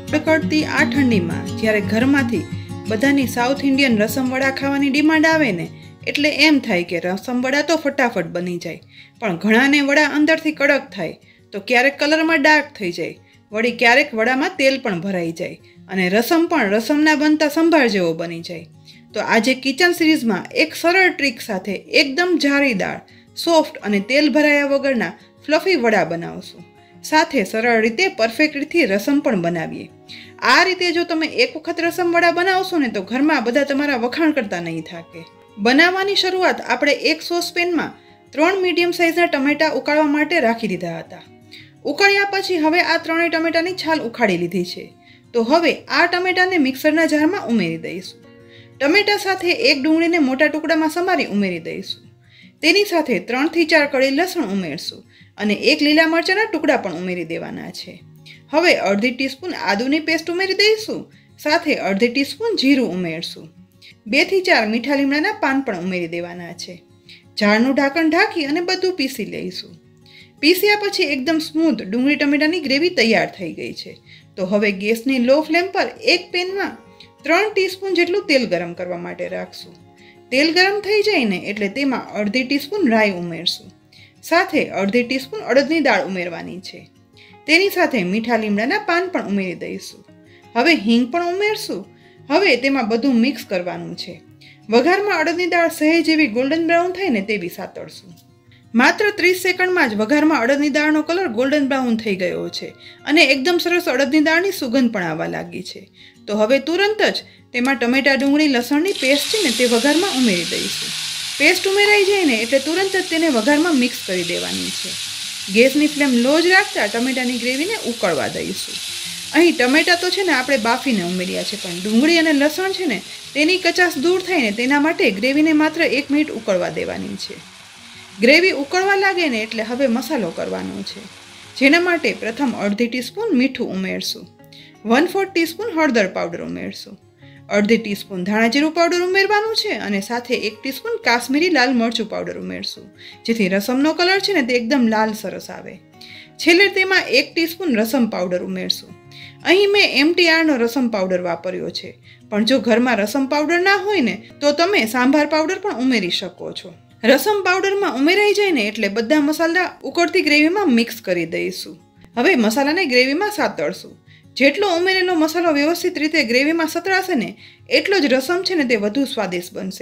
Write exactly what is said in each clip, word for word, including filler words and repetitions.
કડકડતી આ ઠંડીમાં જ્યારે ઘરમાંથી બધાની સાઉથ ઇન્ડિયન રસમ વડા ખાવાની ડિમાન્ડ આવે ને એટલે એમ થાય કે રસમ વડા તો ફટાફટ બની જાય, પણ ઘણાને વડા અંદરથી કડક થાય તો ક્યારેક કલરમાં ડાર્ક થઈ જાય, વળી ક્યારેક વડામાં તેલ પણ ભરાઈ જાય અને રસમ પણ રસમના બનતા સંભાર જેવો બની જાય. તો આજે કિચન સિરીઝમાં એક સરળ ટ્રીક સાથે એકદમ જાળીદાર, સોફ્ટ અને તેલ ભરાયા વગરના ફ્લફી વડા બનાવશું. સાથે સરળ રીતે પરફેક્ટ રીતથી રસમ પણ બનાવીએ. આ રીતે જો તમે એક વખત રસમ વડા બનાવશો ને તો ઘરમાં બધા તમારા વખાણ કરતા નહીં થાકે. બનાવવાની શરૂઆત આપણે એક સોસપેનમાં ત્રણ મીડિયમ સાઇઝના ટમેટા ઉકાળવા માટે રાખી દીધા હતા. ઉકાળ્યા પછી હવે આ ત્રણેય ટમેટાની છાલ ઉખાડી લીધી છે. તો હવે આ ટમેટાને મિક્સરના જારમાં ઉમેરી દઈશું. ટમેટા સાથે એક ડુંગળીને મોટા ટુકડામાં સમારી ઉમેરી દઈશું. તેની સાથે ત્રણથી ચાર કળી લસણ ઉમેરશું અને એક લીલા મરચાંના ટુકડા પણ ઉમેરી દેવાના છે. હવે અડધી ટીસ્પૂન આદુની પેસ્ટ ઉમેરી દઈશું. સાથે અડધી ટીસ્પૂન જીરું ઉમેરશું. બે થી ચાર મીઠા લીમડાના પાન પણ ઉમેરી દેવાના છે. ઝાડનું ઢાંકણ ઢાંકી અને બધું પીસી લઈશું. પીસ્યા પછી એકદમ સ્મૂથ ડુંગળી ટમેટાની ગ્રેવી તૈયાર થઈ ગઈ છે. તો હવે ગેસની લો ફ્લેમ પર એક પેનમાં ત્રણ ટીસ્પૂન જેટલું તેલ ગરમ કરવા માટે રાખશું. તેલ ગરમ થઈ જાય ને એટલે તેમાં અડધી ટીસ્પૂન રાઈ ઉમેરશું. સાથે અડધી ટીસ્પૂન અડદની દાળ ઉમેરવાની છે. તેની સાથે મીઠા લીમડાના પાન પણ ઉમેરી દઈશું. હવે હિંગ પણ ઉમેરશું. હવે તેમાં બધું મિક્સ કરવાનું છે. વઘારમાં અડદની દાળ સહેજ જેવી ગોલ્ડન બ્રાઉન થાય ને તેવી સાતળશું. માત્ર ત્રીસ સેકન્ડમાં જ વઘારમાં અડદની દાળનો કલર ગોલ્ડન બ્રાઉન થઈ ગયો છે અને એકદમ સરસ અડદની દાળની સુગંધ પણ આવવા લાગી છે. તો હવે તુરંત જ તેમાં ટમેટા ડુંગળી લસણની પેસ્ટ છે ને તે વઘારમાં ઉમેરી દઈશું. પેસ્ટ ઉમેરાઈ જાય ને એટલે તુરંત જ તેને વઘારમાં મિક્સ કરી દેવાની છે. ગેસની ફ્લેમ લો જ રાખતા ટમેટાની ગ્રેવીને ઉકળવા દઈશું. અહીં ટમેટા તો છે ને આપણે બાફીને ઉમેર્યા છે, પણ ડુંગળી અને લસણ છે ને તેની કચાશ દૂર થાય ને તેના માટે ગ્રેવીને માત્ર એક મિનિટ ઉકળવા દેવાની છે. ગ્રેવી ઉકળવા લાગે ને એટલે હવે મસાલો કરવાનો છે, જેના માટે પ્રથમ અડધી ટીસ્પૂન મીઠું ઉમેરશું. વન ફોર્થ ટીસ્પૂન હળદર પાવડર ઉમેરશું. અડધી ટીસ્પૂન ધાણા જીરું પાવડર ઉમેરવાનું છે અને સાથે એક ટીસ્પૂન કાશ્મીરી લાલ મરચું પાવડર ઉમેરશું, જેથી રસમનો કલર છે ને તે એકદમ લાલ સરસ આવે. છેલ્લે તેમાં એક ટીસ્પૂન રસમ પાવડર ઉમેરશું. અહીં મેં એમટીઆરનો રસમ પાવડર વાપર્યો છે, પણ જો ઘરમાં રસમ પાવડર ના હોય ને તો તમે સાંભાર પાવડર પણ ઉમેરી શકો છો. રસમ પાવડરમાં ઉમેરાઈ જાય ને એટલે બધા મસાલા ઉકળતી ગ્રેવીમાં મિક્સ કરી દઈશું. હવે મસાલાને ગ્રેવીમાં સાતળશું. જેટલો ઉમેરેલો મસાલો વ્યવસ્થિત રીતે ગ્રેવીમાં સતળાશે ને એટલો જ રસમ છે ને તે વધુ સ્વાદિષ્ટ બનશે.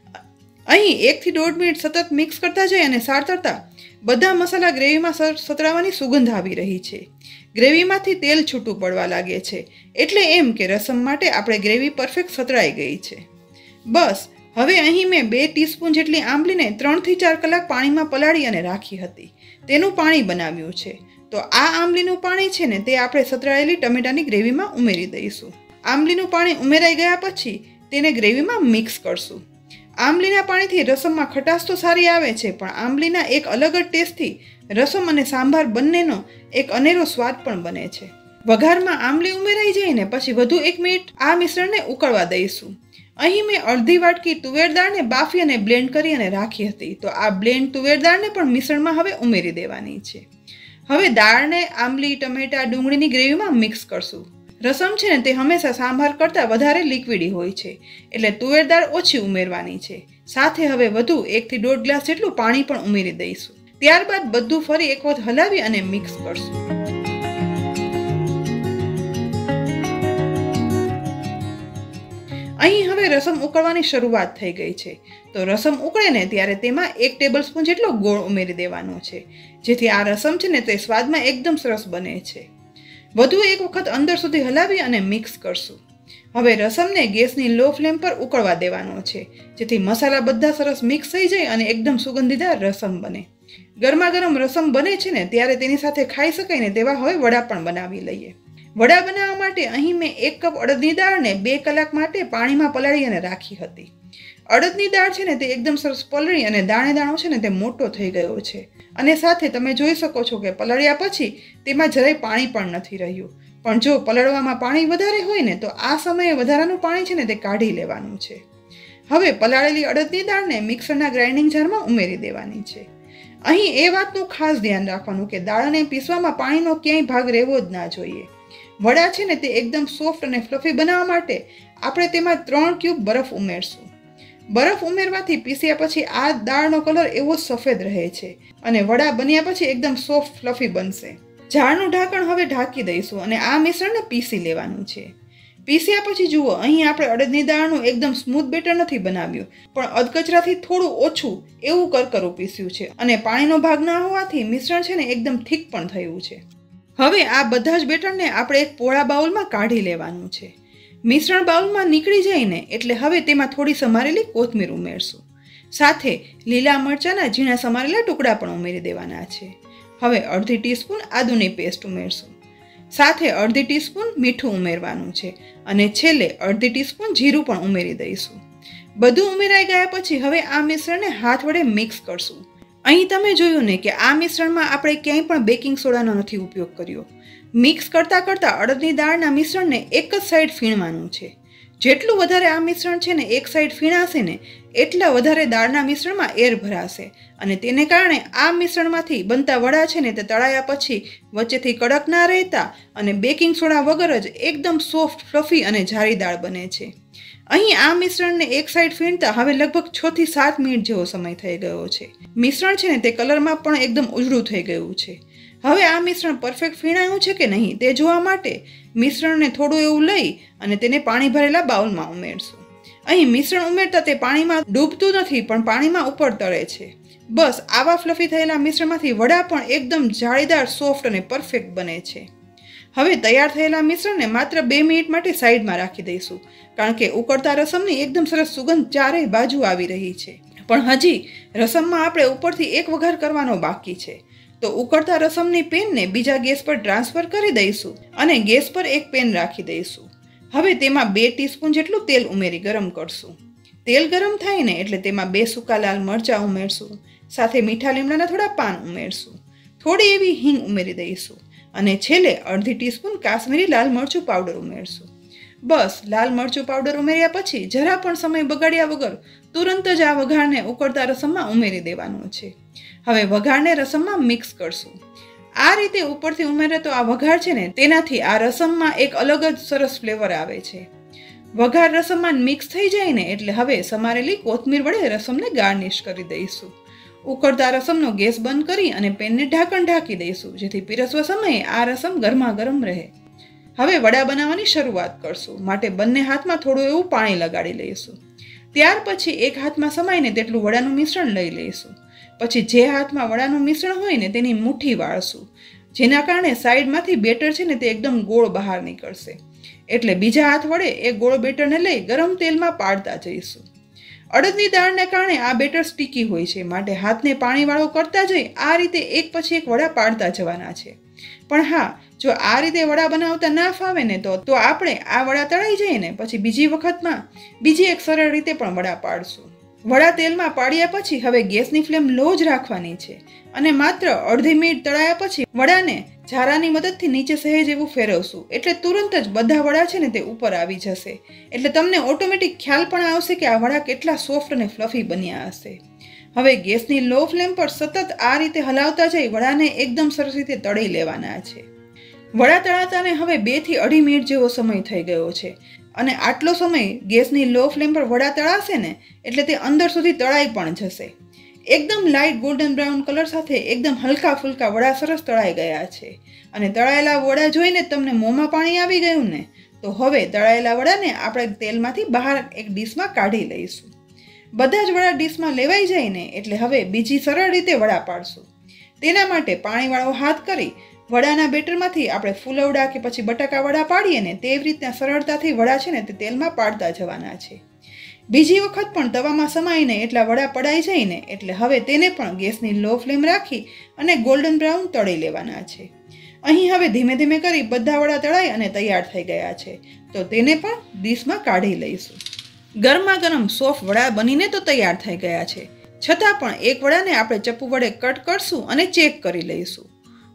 અહીં એકથી દોઢ મિનિટ સતત મિક્સ કરતા જાય અને સાતળતા બધા મસાલા ગ્રેવીમાં સતળાવાની સુગંધ આવી રહી છે. ગ્રેવીમાંથી તેલ છૂટું પડવા લાગે છે એટલે એમ કે રસમ માટે આપણે ગ્રેવી પરફેક્ટ સતળાઈ ગઈ છે. બસ હવે અહીં મેં બે ટીસ્પૂન જેટલી આંબલીને ત્રણથી ચાર કલાક પાણીમાં પલાળી અને રાખી હતી. તેનું પાણી બનાવ્યું છે. તો આ આંબલીનું પાણી છે ને તે આપણે સતળાયેલી ટમેટાની ગ્રેવીમાં ઉમેરી દઈશું. આંબલીનું પાણી ઉમેરાઈ ગયા પછી તેને ગ્રેવીમાં મિક્સ કરશું. આંબલીના પાણીથી રસમમાં ખટાશ તો સારી આવે છે, પણ આંબલીના એક અલગ જ ટેસ્ટથી રસમ અને સાંભાર બંનેનો એક અનેરો સ્વાદ પણ બને છે. વઘારમાં આંબલી ઉમેરાઈ જાય ને પછી વધુ એક મિનિટ આ મિશ્રણને ઉકળવા દઈશું. અહીં મેં અડધી વાટકી તુવેર દાળને બાફી અને બ્લેન્ડ કરી અને રાખી હતી. તો આ બ્લેન્ડ તુવેર દાળને પણ મિશ્રણમાં હવે ઉમેરી દેવાની છે. હવે દાળને આંબલી, ટમેટા, ડુંગળીની ગ્રેવીમાં મિક્સ કરશું. રસમ છે ને તે હંમેશા સાંભાર કરતાં વધારે લિક્વિડી હોય છે, એટલે તુવેર દાળ ઓછી ઉમેરવાની છે. સાથે હવે વધુ એકથી દોઢ ગ્લાસ જેટલું પાણી પણ ઉમેરી દઈશું. ત્યારબાદ બધું ફરી એક વખત હલાવી અને મિક્સ કરશું. અહીં હવે રસમ ઉકળવાની શરૂઆત થઈ ગઈ છે. તો રસમ ઉકળે ને ત્યારે તેમાં એક ટેબલ સ્પૂન જેટલો ગોળ ઉમેરી દેવાનો છે, જેથી આ રસમ છે ને તે સ્વાદમાં એકદમ સરસ બને છે. વધુ એક વખત અંદર સુધી હલાવી અને મિક્સ કરશું. હવે રસમને ગેસની લો ફ્લેમ પર ઉકળવા દેવાનો છે, જેથી મસાલા બધા સરસ મિક્સ થઈ જાય અને એકદમ સુગંધીદાર રસમ બને. ગરમા ગરમ રસમ બને છે ને ત્યારે તેની સાથે ખાઈ શકાય ને તેવા હવે વડા પણ બનાવી લઈએ. વડા બનાવવા માટે અહીં મેં એક કપ અડદની દાળને બે કલાક માટે પાણીમાં પલાળી અને રાખી હતી. અડદની દાળ છે ને તે એકદમ સરસ પલળી અને દાણે દાણો છે ને તે મોટો થઈ ગયો છે અને સાથે તમે જોઈ શકો છો કે પલળ્યા પછી તેમાં જરાય પાણી પણ નથી રહ્યું. પણ જો પલળવામાં પાણી વધારે હોય ને તો આ સમયે વધારાનું પાણી છે ને તે કાઢી લેવાનું છે. હવે પલાળેલી અડદની દાળને મિક્સરના ગ્રાઇન્ડિંગ જારમાં ઉમેરી દેવાની છે. અહીં એ વાતનું ખાસ ધ્યાન રાખવાનું કે દાળને પીસવામાં પાણીનો ક્યાંય ભાગ રહેવો જ ના જોઈએ. વડા છે ને તે એકદમ સોફ્ટ અને ફ્લફી બનાવવા માટે આપણે તેમાં ત્રણ ક્યુબ બરફ ઉમેરશું. બરફ ઉમેરવાથી પીસ્યા પછી આ દાળનો કલર એવો સફેદ રહે છે અને વડા બન્યા પછી એકદમ સોફ્ટ ફ્લફી બનશે. જાળનું ઢાંકણ હવે ઢાંકી દઈશું અને આ મિશ્રણને પીસી લેવાનું છે. પીસ્યા પછી જુઓ, અહીં આપણે અડદની દાળનું એકદમ સ્મૂથ બેટર નથી બનાવ્યું, પણ અધકચરાથી થોડું ઓછું એવું કરકરું પીસ્યું છે અને પાણીનો ભાગ ના હોવાથી મિશ્રણ છે ને એકદમ થીક પણ થયું છે. હવે આ બધા જ બેટરને આપણે એક પોળા બાઉલમાં કાઢી લેવાનું છે. મિશ્રણ બાઉલમાં નીકળી જાય ને એટલે હવે તેમાં થોડી સમારેલી કોથમીર ઉમેરશું. સાથે લીલા મરચાંના ઝીણા સમારેલા ટુકડા પણ ઉમેરી દેવાના છે. હવે અડધી ટીસ્પૂન આદુની પેસ્ટ ઉમેરશું. સાથે અડધી ટીસ્પૂન મીઠું ઉમેરવાનું છે અને છેલ્લે અડધી ટીસ્પૂન જીરું પણ ઉમેરી દઈશું. બધું ઉમેરાઈ ગયા પછી હવે આ મિશ્રણને હાથ વડે મિક્સ કરશું. અહીં તમે જોયું ને કે આ મિશ્રણમાં આપણે ક્યાંય પણ બેકિંગ સોડાનો નથી ઉપયોગ કર્યો. મિક્સ કરતાં કરતાં અડદની દાળના મિશ્રણને એક જ સાઈડ ફીણવાનું છે. જેટલું વધારે આ મિશ્રણ છે ને એક સાઈડ ફીણાશે ને એટલા વધારે દાળના મિશ્રણમાં એર ભરાશે અને તેને કારણે આ મિશ્રણમાંથી બનતા વડા છે ને તે તળાયા પછી વચ્ચેથી કડક ના રહેતા અને બેકિંગ સોડા વગર જ એકદમ સોફ્ટ, ફ્લફી અને જાળીદાર બને છે. અહીં આ મિશ્રણને એક સાઈડ ફીણતા હવે લગભગ છ થી સાત મિનિટ જેવો સમય થઈ ગયો છે. મિશ્રણ છે ને તે કલરમાં પણ એકદમ ઉજળું થઈ ગયું છે. હવે આ મિશ્રણ પરફેક્ટ ફીણાયું છે કે નહીં તે જોવા માટે મિશ્રણને થોડું એવું લઈ અને તેને પાણી ભરેલા બાઉલમાં ઉમેરશું. અહીં મિશ્રણ ઉમેરતા તે પાણીમાં ડૂબતું નથી પણ પાણીમાં ઉપર તળે છે. બસ આવા ફ્લફી થયેલા મિશ્રણમાંથી વડા પણ એકદમ જાળીદાર, સોફ્ટ અને પરફેક્ટ બને છે. હવે તૈયાર થયેલા મિશ્રણને માત્ર બે મિનિટ માટે સાઈડમાં રાખી દઈશું, કારણ કે ઉકળતા રસમની એકદમ સરસ સુગંધ ચારેય બાજુ આવી રહી છે. પણ હજી રસમમાં આપણે ઉપરથી એક વઘાર કરવાનો બાકી છે. તો ઉકળતા રસમની પેનને બીજા ગેસ પર ટ્રાન્સફર કરી દઈશું અને ગેસ પર એક પેન રાખી દઈશું. હવે તેમાં બે ટીસ્પૂન જેટલું તેલ ઉમેરી ગરમ કરશું. તેલ ગરમ થાય ને એટલે તેમાં બે સૂકા લાલ મરચાં ઉમેરશું. સાથે મીઠા લીમડાના થોડા પાન ઉમેરશું. થોડી એવી હિંગ ઉમેરી દઈશું અને છેલ્લે અડધી ટીસ્પૂન કાશ્મીરી લાલ મરચું પાવડર ઉમેરશું. બસ લાલ મરચું પાવડર ઉમેર્યા પછી જરા પણ સમય બગાડ્યા વગર તુરંત જ આ વઘારને ઉકળતા રસમમાં ઉમેરી દેવાનો છે. હવે વઘારને રસમમાં મિક્સ કરશું. આ રીતે ઉપરથી ઉમેરે તો આ વઘાર છે ને તેનાથી આ રસમમાં એક અલગ જ સરસ ફ્લેવર આવે છે. વઘાર રસમમાં મિક્સ થઈ જાય ને એટલે હવે સમારેલી કોથમીર વડે રસમને ગાર્નિશ કરી દઈશું. ઉકળતા રસમનો ગેસ બંધ કરી અને પેનને ઢાંકણ ઢાંકી દઈશું, જેથી પીરસવા સમયે આ રસમ ગરમા ગરમ રહે. હવે વડા બનાવવાની શરૂઆત કરશું. માટે બંને હાથમાં થોડું એવું પાણી લગાડી લઈશું. ત્યાર પછી એક હાથમાં સમાઈને તેટલું વડાનું મિશ્રણ લઈ લઈશું. પછી જે હાથમાં વડાનું મિશ્રણ હોય ને તેની મુઠ્ઠી વાળશું, જેના કારણે સાઈડમાંથી બેટર છે ને તે એકદમ ગોળ બહાર નીકળશે. એટલે બીજા હાથ વડે એ ગોળ બેટરને લઈ ગરમ તેલમાં પાડતા જઈશું. અડદની દાળને કારણે આ બેટર સ્ટીકી હોય છે, માટે હાથને પાણીવાળો કરતા જઈ આ રીતે એક પછી એક વડા પાડતા જવાના છે. પણ હા, જો આ રીતે વડા બનાવતા ના ફાવે ને તો તો આપણે આ વડા તળાઈ જાય ને પછી બીજી વખતમાં બીજી એક સરળ રીતે પણ વડા પાડશું. વડા તેલમાં પાડ્યા પછી હવે ગેસની ફ્લેમ લો જ રાખવાની છે અને માત્ર અડધી મિનિટ તળાયા પછી વડાને ઝારાની મદદથી નીચે સહેજ એવું ફેરવશું, એટલે તુરંત જ બધા વડા છે ને તે ઉપર આવી જશે. એટલે તમને ઓટોમેટિક ખ્યાલ પણ આવશે કે આ વડા કેટલા સોફ્ટ અને ફ્લફી બન્યા હશે. હવે ગેસની લો ફ્લેમ પર સતત આ રીતે હલાવતા જઈ વડાને એકદમ સરસ રીતે તળી લેવાના છે. વડા તળાતાને હવે બે થી અઢી મિનિટ જેવો સમય થઈ ગયો છે અને આટલો સમય ગેસની લો ફ્લેમ પર વડા તળાશે ને એટલે તે અંદર સુધી તળાઈ પણ જશે. એકદમ લાઇટ ગોલ્ડન બ્રાઉન કલર સાથે એકદમ હલકા ફુલકા વડા સરસ તળાઈ ગયા છે અને તળાયેલા વડા જોઈને તમને મોંમાં પાણી આવી ગયું ને, તો હવે તળાયેલા વડાને આપણે તેલમાંથી બહાર એક ડીશમાં કાઢી લઈશું. બધા જ વડા ડીશમાં લેવાઈ જાય ને એટલે હવે બીજી સરળ રીતે વડા પાડશું. તેના માટે પાણીવાળો હાથ કરી વડાના બેટરમાંથી આપણે ફૂલવડા કે પછી બટાકા વડા પાડીએ ને તેવી રીતના સરળતાથી વડા છે ને તે તેલમાં પાડતા જવાના છે. બીજી વખત પણ તવામાં સમાઈને એટલા વડા પડાઈ જાય ને એટલે હવે તેને પણ ગેસની લો ફ્લેમ રાખી અને ગોલ્ડન બ્રાઉન તળી લેવાના છે. અહીં હવે ધીમે ધીમે કરી બધા વડા તળાઈ અને તૈયાર થઈ ગયા છે, તો તેને પણ ડીશમાં કાઢી લઈશું. ગરમા ગરમ સોફ્ટ વડા બનીને તો તૈયાર થઈ ગયા છે, છતાં પણ એક વડાને આપણે ચપ્પુ વડે કટ કરશું અને ચેક કરી લઈશું.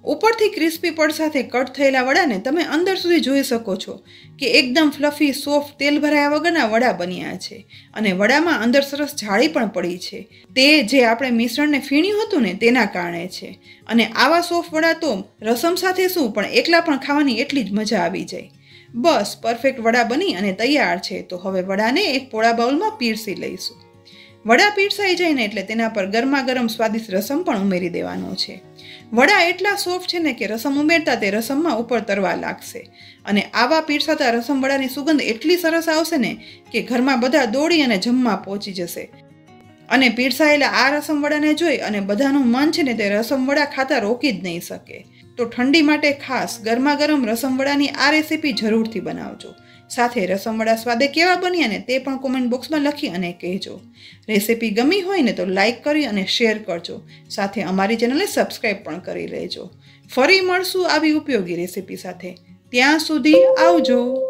ઉપરથી ક્રિસ્પી પડ સાથે કટ થયેલા વડાને તમે અંદર સુધી જોઈ શકો છો કે એકદમ ફ્લફી સોફ્ટ તેલ ભરાયા વગરના વડા બન્યા છે અને વડામાં અંદર સરસ જાળી પણ પડી છે. તે જે આપણે મિશ્રણને ફીણ્યું હતું ને તેના કારણે છે. અને આવા સોફ્ટ વડા તો રસમ સાથે શું પણ એકલા પણ ખાવાની એટલી જ મજા આવી જાય. બસ પરફેક્ટ વડા બની અને તૈયાર છે. તો હવે વડાને એક પોળા બાઉલમાં પીરસી લઈશું. વડા પીરસાઈ જાય ને એટલે તેના પર ગરમા ગરમ સ્વાદિષ્ટ રસમ પણ ઉમેરી દેવાનો છે. વડા એટલા સોફ્ટ છે ને કે રસમ ઉમેરતા તે રસમમાં ઉપર તરવા લાગશે અને આવા પીરસાતા રસમ વડાની સુગંધ એટલી સરસ આવશે ને કે ઘરમાં બધા દોડી અને જમવા પહોંચી જશે. અને પીરસાયેલા આ રસમ વડાને જોઈ અને બધાનું મન છે ને તે રસમ વડા ખાતા રોકી જ નહીં શકે. તો ઠંડી માટે ખાસ ગરમા ગરમ રસમ વડાની આ રેસીપી જરૂરથી બનાવજો. સાથે રસમ વડા સ્વાદે કેવા બન્યા ને તે પણ કોમેન્ટ બોક્સમાં લખી અને કહેજો. રેસીપી ગમી હોય ને તો લાઈક કરી અને શેર કરજો. સાથે અમારી ચેનલને સબસ્ક્રાઈબ પણ કરી લેજો. ફરી મળશું આવી ઉપયોગી રેસીપી સાથે. ત્યાં સુધી આવજો.